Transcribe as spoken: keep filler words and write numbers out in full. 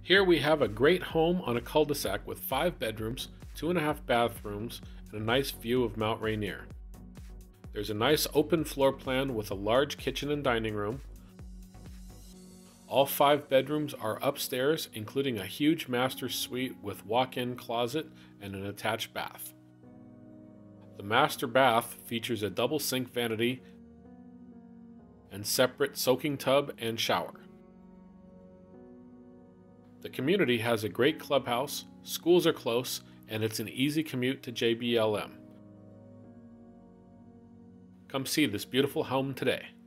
Here we have a great home on a cul-de-sac with five bedrooms, two and a half bathrooms, and a nice view of Mount Rainier. There's a nice open floor plan with a large kitchen and dining room. All five bedrooms are upstairs, including a huge master suite with walk-in closet and an attached bath. The master bath features a double sink vanity and separate soaking tub and shower. The community has a great clubhouse, schools are close, and it's an easy commute to J B L M. Come see this beautiful home today.